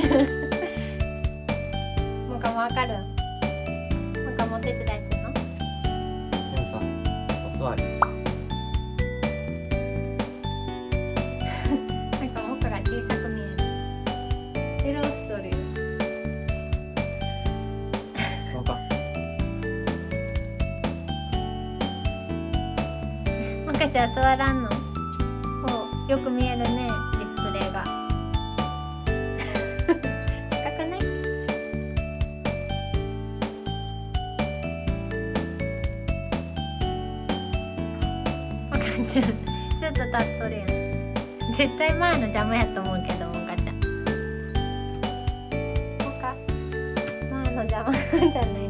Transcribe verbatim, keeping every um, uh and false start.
もかもわかる？もかもお手伝いするの？ でもさ、お座り。 なんかもかが小さく見える。エロしとるよ。 もか。 もかちゃん座らんの？お、よく見えるね、ディスプレイが。高くない？もかちゃん、ちょっと立っとるやん。絶対前の邪魔やと思うけど、もかちゃん。もか、前の邪魔なんじゃない？